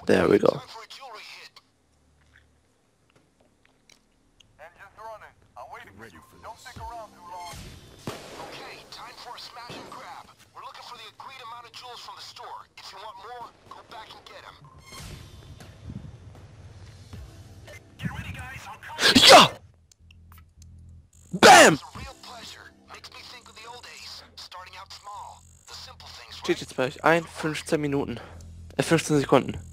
There we go. Ja! Bam! Steht jetzt bei euch ein, 15 Minuten. 15 Sekunden.